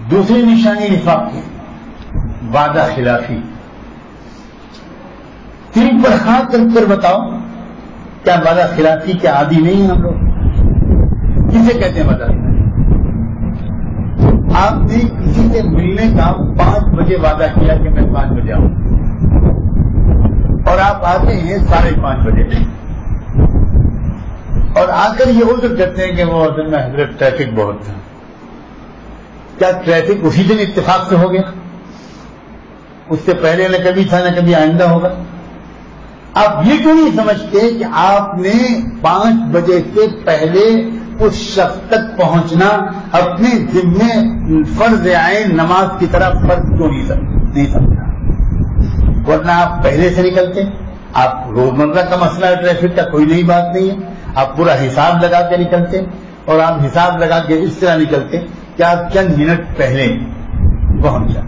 دوسری نشانی نفاق کی وعدہ خلافی. تین پر ہاتھ رکھ کر بتاؤ کیا وعدہ خلافی کے عادی نہیں ہیں ہم لوگ؟ کسے کہتے ہیں وعدہ خلافی؟ آپ نے کسی سے ملنے کا 5 بجے وعدہ کیا کہ میں 5 بجے آؤں اور آپ آتے ہیں 5:30 بجے اور آ کر یہ عذر کرتے ہیں کہ وہ اصل میں حضرت ٹریفک بہت تھا. کیا ٹریفک اسی دن اتفاق سے ہو گیا؟ اس سے پہلے نہ کبھی تھا نہ کبھی آئندہ ہوگا؟ آپ یہ کیوں نہیں سمجھتے کہ آپ نے 5 بجے سے پہلے اس شخص تک پہنچنا اپنے ذمے فرض عین نماز کی طرح فرض کیوں نہیں سمجھا؟ ورنہ آپ پہلے سے نکلتے. آپ روزمرہ کا مسئلہ ہے ٹریفک کا، کوئی نئی بات نہیں ہے. آپ پورا حساب لگا کے نکلتے اور آپ حساب لگا کے اس طرح نکلتے کہ آپ چند منٹ پہلے پہنچ جائیں.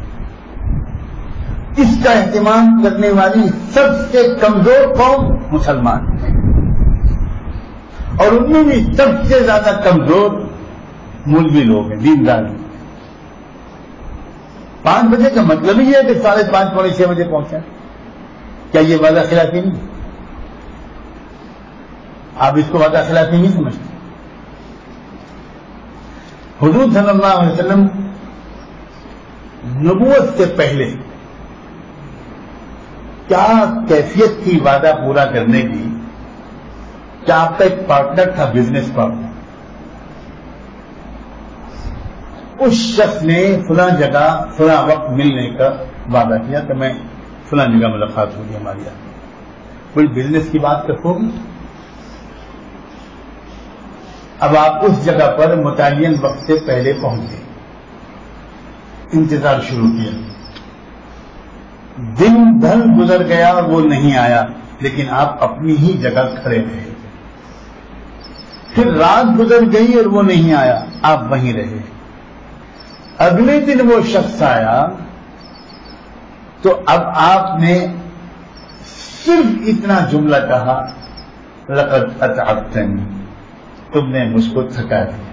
اس کا اہتمام کرنے والی سب سے کمزور قوم مسلمان ہیں اور ان میں بھی سب سے زیادہ کمزور مولوی لوگ ہیں، دیندار لوگ. 5 بجے کا مطلب ہی ہے کہ 5:30 پونے 6 بجے پہنچا. کیا یہ وعدہ خلافی نہیں؟ آپ اس کو وعدہ خلافی نہیں سمجھتے؟ حضور صلی اللہ علیہ وسلم نبوت سے پہلے کیا کیفیت تھی وعدہ پورا کرنے کی؟ کیا آپ کا ایک پارٹنر تھا، بزنس پارٹنر، اس شخص نے فلاں جگہ فلاں وقت ملنے کا وعدہ کیا کہ میں فلاں جگہ ملاقات ہوگی ہماری. آپ کوئی بزنس کی بات ہوگی. اب آپ اس جگہ پر متعین وقت سے پہلے پہنچ گئے، انتظار شروع کیا، دن بھر گزر گیا اور وہ نہیں آیا، لیکن آپ اپنی ہی جگہ کھڑے رہے. پھر رات گزر گئی اور وہ نہیں آیا، آپ وہیں رہے. اگلے دن وہ شخص آیا تو اب آپ نے صرف اتنا جملہ کہا، لقد اتعبتنی، تم نے مجھ کو تھکا دیا.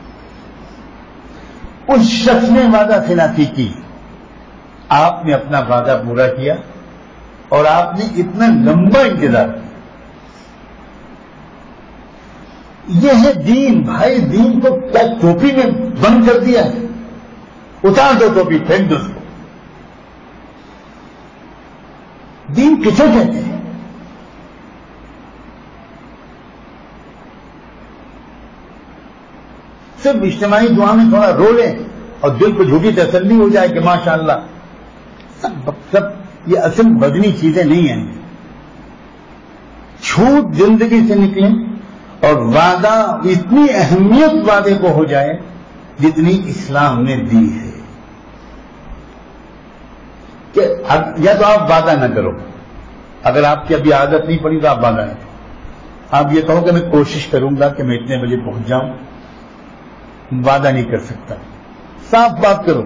اس شخص نے وعدہ خلافی کی، آپ نے اپنا وعدہ پورا کیا اور آپ نے اتنا لمبا انتظار کیا. یہ ہے دین. بھائی دین کو کیا ٹوپی میں بند کر دیا ہے؟ اتار دو ٹوپی، پھینک دو اس کو. دین کسے کہتے ہیں؟ صرف اجتماعی دعا میں تھوڑا رو لیں اور دل کو جھوٹی تسلی ہو جائے کہ ماشاءاللہ. سب یہ اصل بدنی چیزیں نہیں ہیں. چھوٹ زندگی سے نکلیں اور وعدہ اتنی اہمیت وعدے کو ہو جائے جتنی اسلام نے دی ہے کہ یا تو آپ وعدہ نہ کرو. اگر آپ کی ابھی عادت نہیں پڑی تو آپ وعدہ نہ کرو. آپ یہ کہو کہ میں کوشش کروں گا کہ میں اتنے بجے پہنچ جاؤں. وعدہ نہیں کر سکتا. صاف بات کرو.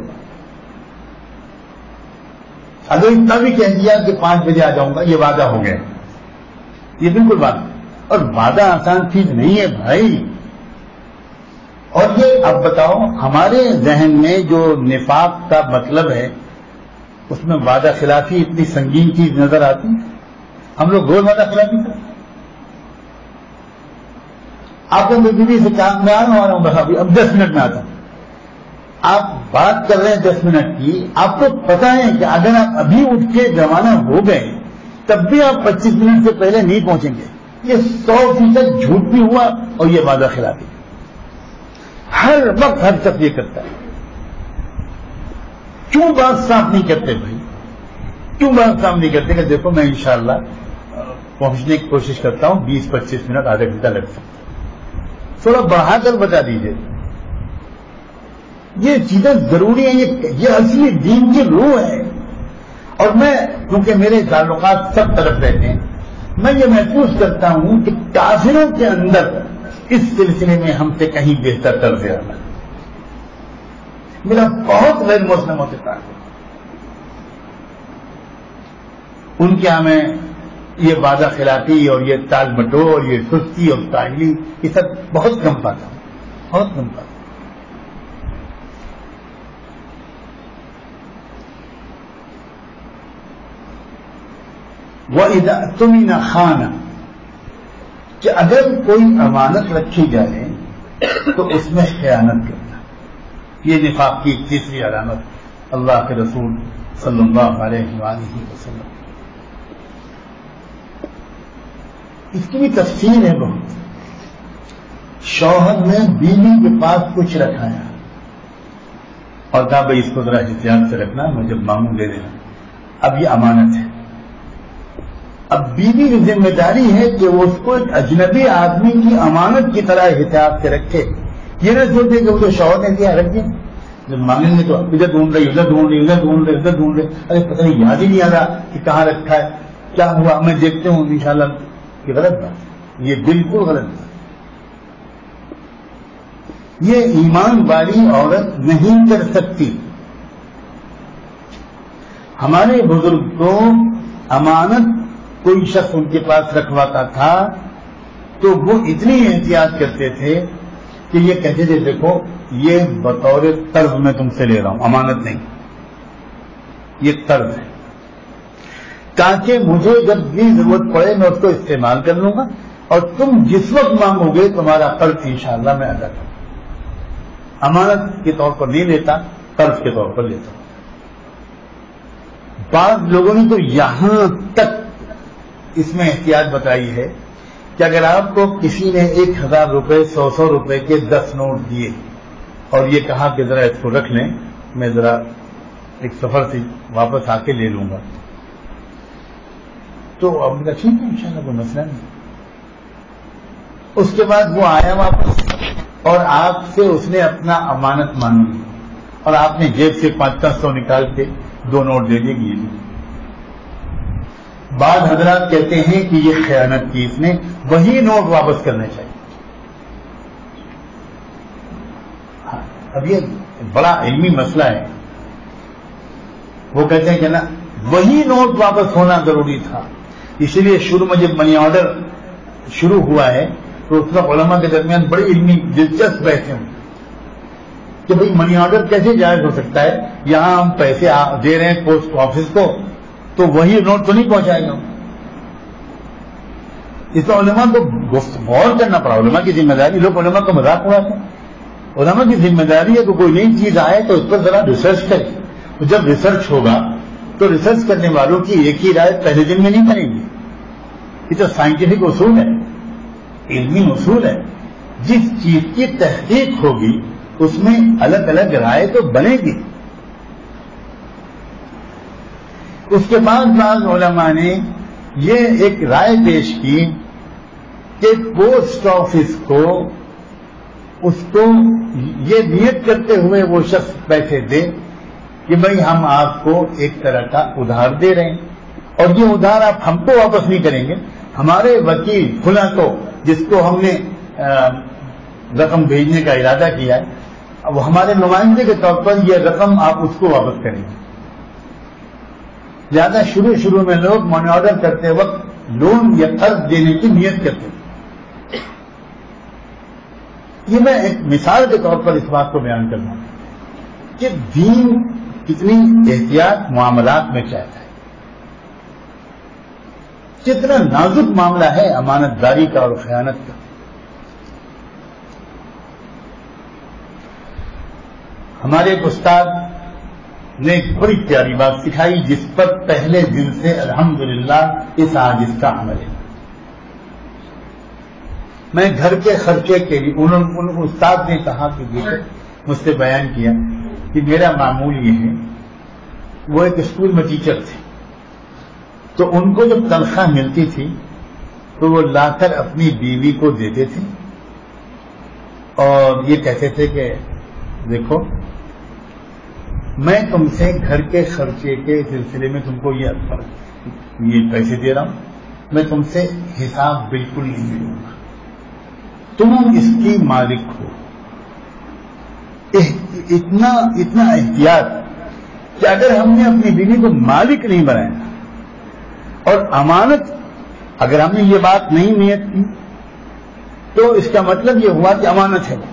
اگر اتنا بھی کہہ دیا کہ 5 بجے آ جاؤں گا، یہ وعدہ ہو گیا. یہ بالکل بات. اور وعدہ آسان چیز نہیں ہے بھائی. اور یہ اب بتاؤ، ہمارے ذہن میں جو نفاق کا مطلب ہے اس میں وعدہ خلافی اتنی سنگین چیز نظر آتی ہے. ہم لوگ روز وعدہ خلافی کرتے ہیں. آپ نے بیوی سے کہا میں آ رہا ہوں بس اب 10 منٹ میں آتا ہوں. آپ بات کر رہے ہیں 10 منٹ کی، آپ کو پتا ہے کہ اگر آپ ابھی اٹھ کے روانہ ہو گئے تب بھی آپ 25 منٹ سے پہلے نہیں پہنچیں گے. یہ 100% جھوٹ بھی ہوا اور یہ وعدہ خلافی. ہر وقت ہر شخص یہ کرتا ہے. کیوں بات صاف نہیں کرتے بھائی؟ کیوں بات صاف نہیں کرتے کہ دیکھو میں انشاءاللہ پہنچنے کی کوشش کرتا ہوں، 20-25 منٹ آدھا گھنٹہ لگ سکتا ہے. تھوڑا بڑھا کر بتا دیجیے. یہ چیزیں ضروری ہیں. یہ اصلی دین کی روح ہے. اور میں کیونکہ میرے تعلقات سب طرف رہتے ہیں، میں یہ محسوس کرتا ہوں کہ کافروں کے اندر اس سلسلے میں ہم سے کہیں بہتر طرز عمل. میرا بہت غیر مسلموں سے تعلق. ان کے ہمیں یہ وعدہ خلافی اور یہ ٹال مٹول، یہ سستی اور کاہلی، یہ سب بہت کم پاتا ہوں، بہت کم پاتا ہوں. وَإِذَا اؤْتُمِنَ خَانَ، کہ اگر کوئی امانت رکھی جائے تو اس میں خیانت کرنا. یہ نفاق کی تیسری علامت اللہ کے رسول صلی اللہ علیہ وآلہ وسلم. اس کی بھی تفصیل ہے بہت. شوہر نے بیوی کے پاس کچھ رکھایا اور کہا بھائی اس کو ذرا احتیاط سے رکھنا، میں جب مانگوں دے دینا. اب یہ امانت ہے. اب بیوی کی ذمہ داری ہے کہ وہ اس کو ایک اجنبی آدمی کی امانت کی طرح احتیاط سے رکھے. یہ نہ سوچے کہ وہ تو شوہر نے دیا رکھ دیا، جب مانگیں گے تو ادھر ڈھونڈ رہی ادھر ڈھونڈ رہی ادھر ڈھونڈ رہے ادھر ڈھونڈ رہے، ارے پتہ نہیں یاد ہی نہیں آ رہا کہ کہاں رکھا ہے، کیا ہوا میں دیکھتے ہوں انشاءاللہ. یہ غلط بات، یہ بالکل غلط بات. یہ ایمان والی عورت نہیں کر سکتی. ہمارے بزرگ کو امانت کوئی شخص ان کے پاس رکھواتا تھا تو وہ اتنی احتیاط کرتے تھے کہ یہ کہتے تھے دیکھو یہ بطور قرض میں تم سے لے رہا ہوں، امانت نہیں، یہ قرض ہے، تاکہ مجھے جب بھی ضرورت پڑے میں اس کو استعمال کر لوں گا اور تم جس وقت مانگو گے تمہارا قرض انشاءاللہ میں ادا کروں. امانت کے طور پر نہیں لیتا، قرض کے طور پر لیتا. بعض لوگوں نے تو یہاں تک اس میں احتیاط بتائی ہے کہ اگر آپ کو کسی نے 1000 روپے 100 روپے کے 10 نوٹ دیے اور یہ کہا کہ ذرا اس کو رکھ لیں، میں ذرا ایک سفر سے واپس آ کے لے لوں گا، تو اب نے کہا ٹھیک ہے انشاءاللہ کوئی مسئلہ نہیں. اس کے بعد وہ آیا واپس اور آپ سے اس نے اپنا امانت مانگی اور آپ نے جیب سے 500 نکال کے 2 نوٹ دے دیے گی. بعض حضرات کہتے ہیں کہ یہ خیانت کی، اس نے وہی نوٹ واپس کرنے چاہیے. اب یہ بڑا علمی مسئلہ ہے. وہ کہتے ہیں کہ نا وہی نوٹ واپس ہونا ضروری تھا. اسی لیے شروع میں جب منی آرڈر شروع ہوا ہے تو اس وقت علماء کے درمیان بڑی علمی دلچسپ بحثیں ہوئی کہ بھئی منی آرڈر کیسے جائز ہو سکتا ہے. یہاں ہم پیسے دے رہے ہیں پوسٹ آفس کو تو وہی نوٹ تو نہیں پہنچائے گا. اس کو علماء کو غور کرنا پڑا. علماء کی ذمہ داری، لوگ علماء کا مذاق اڑاتے ہیں. علماء کی ذمہ داری ہے کہ کوئی نئی چیز آئے تو اس پر ذرا ریسرچ کرے. جب ریسرچ ہوگا تو ریسرچ کرنے والوں کی ایک ہی رائے پہلے دن میں نہیں کریں گے. یہ تو سائنٹیفک اصول ہے، علمی اصول ہے. جس چیز کی تحقیق ہوگی اس میں الگ الگ رائے تو بنے گی. اس کے بعد بعض علماء نے یہ ایک رائے پیش کی کہ پوسٹ آفس کو اس کو یہ نیت کرتے ہوئے وہ شخص پیسے دے کہ بھئی ہم آپ کو ایک طرح کا ادھار دے رہے ہیں اور یہ ادھار آپ ہم کو واپس نہیں کریں گے، ہمارے وکیل فلاں کو جس کو ہم نے رقم بھیجنے کا ارادہ کیا ہے اب ہمارے نمائندے کے طور پر یہ رقم آپ اس کو واپس کریں گے. زیادہ شروع میں لوگ منی آرڈر کرتے وقت لون یا قرض دینے کی نیت کرتے ہیں. یہ میں ایک مثال کے طور پر اس بات کو بیان کرنا ہوں کہ دین کتنی احتیاط معاملات میں چاہتا ہے. کتنا نازک معاملہ ہے امانت داری کا اور خیانت کا. ہمارے ایک استاد نے ایک بڑی پیاری بات سکھائی جس پر پہلے دن سے الحمدللہ اس آج اس کا عمل ہے. میں گھر کے خرچے کے لیے ان استاد نے کہا کہ مجھ سے بیان کیا کہ میرا معمول یہ ہے، وہ ایک اسکول میں ٹیچر تھے تو ان کو جب تنخواہ ملتی تھی تو وہ لا کر اپنی بیوی کو دیتے تھے اور یہ کہتے تھے کہ دیکھو میں تم سے گھر کے خرچے کے سلسلے میں تم کو یہ پیسے دے رہا ہوں، میں تم سے حساب بالکل نہیں لوں گا، تم اس کی مالک ہو. اتنا احتیاط کہ اگر ہم نے اپنی بیوی کو مالک نہیں بنایا اور امانت اگر ہم نے یہ بات نہیں نیت کی تو اس کا مطلب یہ ہوا کہ امانت ہے.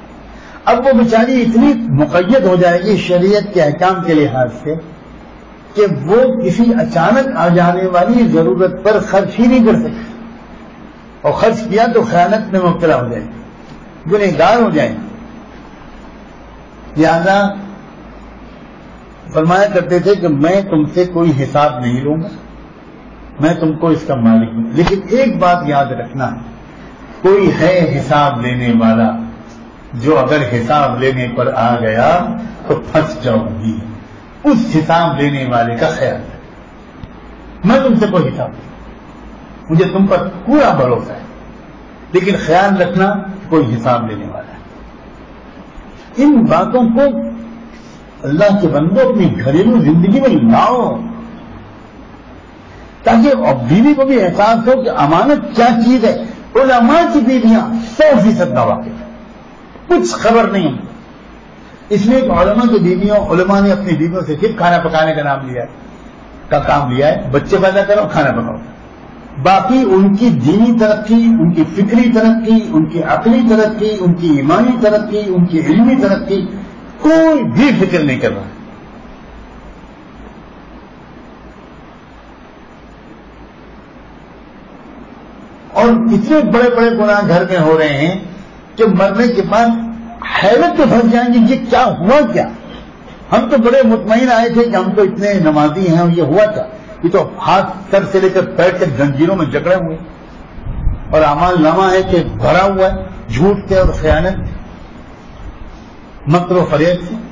اب وہ بیچاری اتنی مقید ہو جائے گی شریعت کے احکام کے لحاظ سے کہ وہ کسی اچانک آ جانے والی ضرورت پر خرچ ہی نہیں کر سکتے، اور خرچ کیا تو خیانت میں مبتلا ہو جائے گا، گنہگار ہو جائیں گے۔ لہذا فرمایا کرتے تھے کہ میں تم سے کوئی حساب نہیں لوں گا، میں تم کو اس کا مالک ہوں، لیکن ایک بات یاد رکھنا ہے، کوئی ہے حساب لینے والا جو اگر حساب لینے پر آ گیا تو پھنس جاؤ گی، اس حساب لینے والے کا خیال ہے۔ میں تم سے کوئی حساب نہیں، مجھے تم پر پورا بھروسہ ہے، لیکن خیال رکھنا کوئی حساب لینے والا ہے۔ ان باتوں کو اللہ کے بندوں اپنی گھریلو زندگی میں لاؤ، تاکہ بیوی کو بھی احساس ہو کہ امانت کیا چیز ہے۔ علماء کی بیویاں 100% واقف ہے، کچھ خبر نہیں ہے، اس لیے کہ علماء کی بیویوں، علماء نے اپنی بیویوں سے صرف کھانا پکانے کا نام لیا ہے، کا کام لیا ہے، بچے پیدا کرو کھانا پکاؤ، باقی ان کی دینی ترقی، ان کی فکری ترقی، ان کی عقلی ترقی، ان کی ایمانی ترقی، ان کی علمی ترقی کوئی بھی فکر نہیں کر رہا۔ اور اتنے بڑے بڑے گناہ گھر میں ہو رہے ہیں کہ مرنے کے بعد حیرت میں پھنس جائیں گے یہ کیا ہوا کیا؟ ہم تو بڑے مطمئن آئے تھے کہ ہم تو اتنے نمازی ہیں، اور یہ ہوا کیا؟ یہ تو ہاتھ سر سے لے کر پیر تک زنجیروں میں جکڑے ہوئے، اور اعمال نامہ ہے کہ بھرا ہوا ہے جھوٹ سے اور خیانت، مکر و فریب سے۔